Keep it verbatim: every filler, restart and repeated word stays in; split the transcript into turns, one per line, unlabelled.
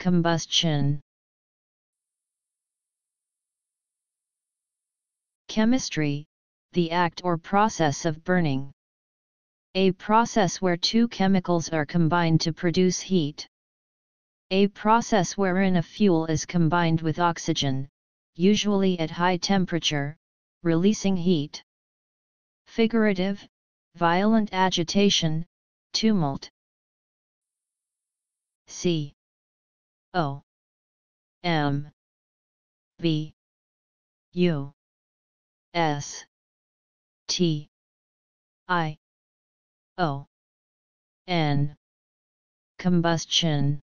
Combustion. Chemistry, the act or process of burning. A process where two chemicals are combined to produce heat. A process wherein a fuel is combined with oxygen, usually at high temperature, releasing heat. Figurative, violent agitation, tumult. C O M B U S T I O N. Combustion.